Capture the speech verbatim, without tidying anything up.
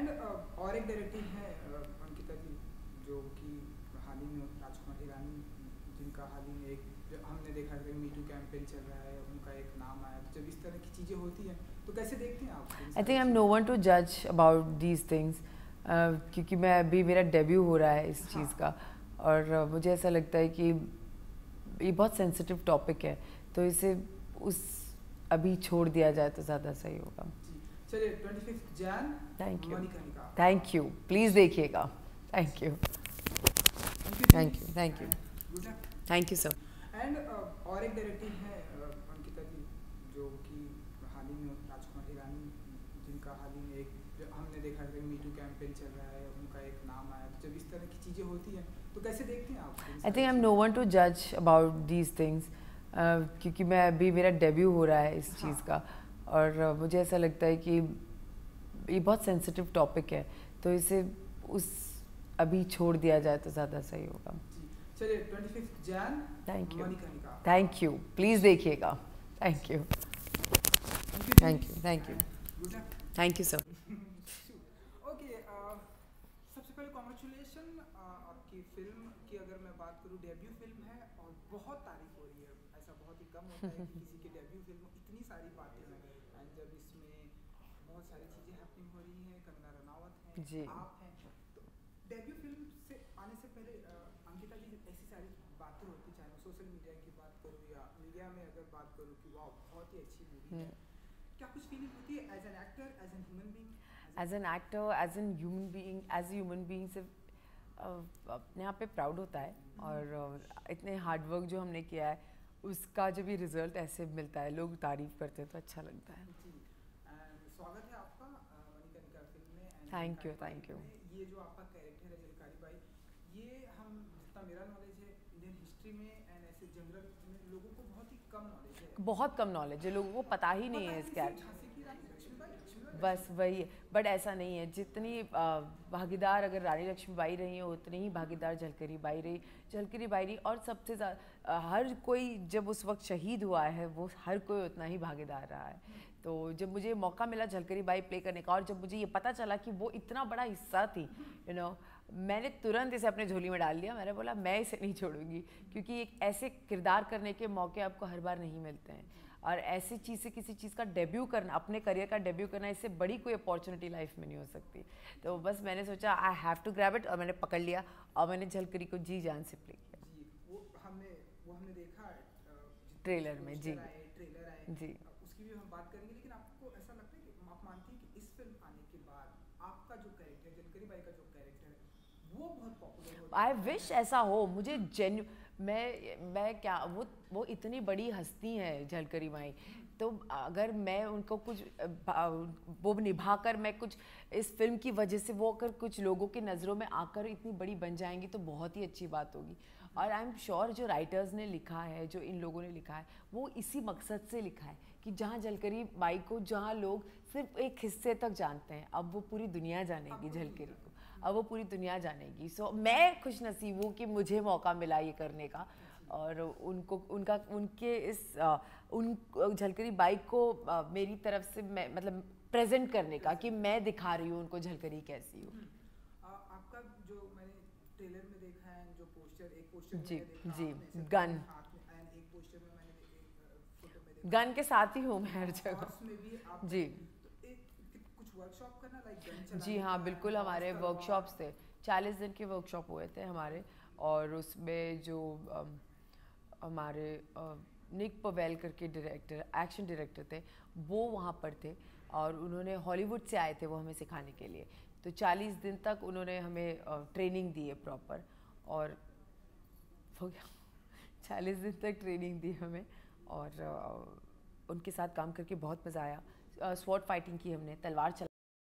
And और एक director है अंकिता जी, जो कि हाल ही में राजकुमार हिरानी, जिनका हाल ही में एक हमने देखा कि मीटू कैंपेन चल रहा है, उनका एक नाम आया। तो जब इस तरह की चीज़ें होती हैं तो कैसे देखते हैं आप? I think I am no one to जज अबाउट दीज थिंग्स, क्योंकि मैं अभी मेरा डेब्यू हो रहा है इस हाँ। चीज़ का, और uh, मुझे ऐसा लगता है कि ये बहुत सेंसिटिव टॉपिक है, तो इसे उस अभी छोड़ दिया जाए तो ज़्यादा सही होगा। चलिए twenty fifth Jan, thank you Manikarnika. Thank you, please देखिएगा। Thank you thank you thank you thank you sir. And और एक डायरेक्टर है अंकिता जी, जो कि हाल ही में राजकुमार हिरानी, जिनका हाल ही में एक हमने देखा कि मीटू कैंपेन चल रहा है, उनका एक नाम आया। तो जब इस तरह की चीज़ें होती हैं तो कैसे देखते हैं आप? I think I am no one to जज अबाउट दीज थिंग्स, क्योंकि मैं अभी मेरा डेब्यू हो रहा है इस चीज़ का, और uh, मुझे ऐसा लगता है कि ये बहुत सेंसिटिव टॉपिक है, तो इसे उस अभी छोड़ दिया जाए तो ज़्यादा सही होगा। चलिए twenty fifth Jan, thank you Manikarnika. Thank you, please देखिएगा। Thank you thank you thank you thank you sir. Okay, सबसे पहले कॉन्ग्रेचुलेशन आपकी फिल्म की। अगर मैं बात करूँ, डेब्यू फिल्म है और बहुत तारीफ हो रही है। ऐसा बहुत ही कम होता है कि किसी की डेब्यू फिल्म इतनी सारी बातें हैं, एंड जब इसमें बहुत सारी चीज़ें हैपनिंग हो रही हैं, कंगना रनावत हैं, जी। आप हैं, तो डेब्यू फिल्म से आने से पहले अंकिता जी, ऐसी सारी बातें होती, चाहे मैं सोशल मीडिया की बात करूँ या मीडिया में अगर बात करूँ कि वाह बहुत ही अच्छी मूवी है, क्या कुछ फीलिंग होती है as an actor, as an human being? As an actor, as an human being, as a human being से अपने आप पे प्राउड होता है, और uh, इतने हार्ड वर्क जो हमने किया है उसका जब ये रिजल्ट ऐसे मिलता है, लोग तारीफ करते हैं, तो अच्छा लगता है। जी, एंड स्वागत है आपका मणिकर्णिका फिल्म में। Thank you thank you. ये जो आपका कैरेक्टर है झलकारी बाई, ये हम जितना मेरा नॉलेज है इंडियन हिस्ट्री में एंड ऐसे जनरल में लोगों को बहुत ही कम नॉलेज है। बहुत कम नॉलेज है, लोगों को पता ही नहीं है इस कैरेक्टर। झांसी की रानी लक्ष्मीबाई, लक्ष्मीबाई बस वही है, बट ऐसा नहीं है। जितनी भागीदार अगर रानी लक्ष्मीबाई रही है, उतनी ही भागीदार झलकरी बाई रही झलकरी बाई रही और सबसे ज़्यादा हर कोई जब उस वक्त शहीद हुआ है, वो हर कोई उतना ही भागीदार रहा है। तो जब मुझे मौका मिला झलकरी बाई प्ले करने का, और जब मुझे ये पता चला कि वो इतना बड़ा हिस्सा थी, यू नो, मैंने तुरंत इसे अपने झोली में डाल लिया। मैंने बोला मैं इसे नहीं छोड़ूंगी, क्योंकि एक ऐसे किरदार करने के मौके आपको हर बार नहीं मिलते हैं, और ऐसी चीज़ से किसी चीज़ का डेब्यू करना, अपने करियर का डेब्यू करना, इससे बड़ी कोई अपॉर्चुनिटी लाइफ में नहीं हो सकती। तो बस मैंने सोचा I have to grab it, और मैंने पकड़ लिया और मैंने झलकरी को जी जान से प्ले किया। जी, वो हमने वो हमने देखा ट्रेलर में। जी ट्रेलर आए जी, उसकी भी हम बात करेंगे, लेकिन आपको ऐसा लगता है कि आप मानती हैं कि इस फिल्म आने के बाद आपका जो कैरेक्टर है, झलकरी बाई का जो कैरेक्टर है, वो बहुत पॉपुलर हो? आई विश ऐसा हो। मुझे जेन्यू मैं मैं क्या वो वो इतनी बड़ी हस्ती हैं झलकरी बाई, तो अगर मैं उनको कुछ वो निभा कर मैं कुछ इस फिल्म की वजह से वो अगर कुछ लोगों की नज़रों में आकर इतनी बड़ी बन जाएंगी तो बहुत ही अच्छी बात होगी। और आई एम श्योर जो राइटर्स ने लिखा है, जो इन लोगों ने लिखा है, वो इसी मकसद से लिखा है कि जहाँ झलकरी बाई को, जहाँ लोग सिर्फ एक हिस्से तक जानते हैं, अब वो पूरी दुनिया जानेगी झलकरी को, अब वो पूरी दुनिया जानेगी। सो so, मैं खुश नसीब हूँ कि मुझे मौका मिला ये करने का, और उनको उनका उनके इस आ, उन झलकरी बाई को आ, मेरी तरफ से मैं मतलब प्रेजेंट करने का, कि मैं दिखा रही हूँ उनको झलकरी कैसी हो। आपका जो मैंने ट्रेलर में देखा है, जो पोस्टर, एक पोस्टर जी देखा जी, में गन एंड एक पोस्टर में मैंने एक फोटो में देखा गन के साथ ही हूँ मैं हर जगह। में भी आप जी तो एक कुछ वर्कशॉप करना, लाइक गन चलाने जी हाँ, बिल्कुल। हमारे वर्कशॉप्स थे, चालीस दिन के वर्कशॉप हुए थे हमारे, और उसमें जो अम, हमारे निक पवेल करके डायरेक्टर, एक्शन डायरेक्टर थे, वो वहाँ पर थे, और उन्होंने हॉलीवुड से आए थे वो हमें सिखाने के लिए। तो चालीस दिन तक उन्होंने हमें ट्रेनिंग दी है प्रॉपर, और हो गया चालीस दिन तक ट्रेनिंग दी हमें, और उनके साथ काम करके बहुत मज़ा आया। स्वॉर्ड फाइटिंग की हमने, तलवार चला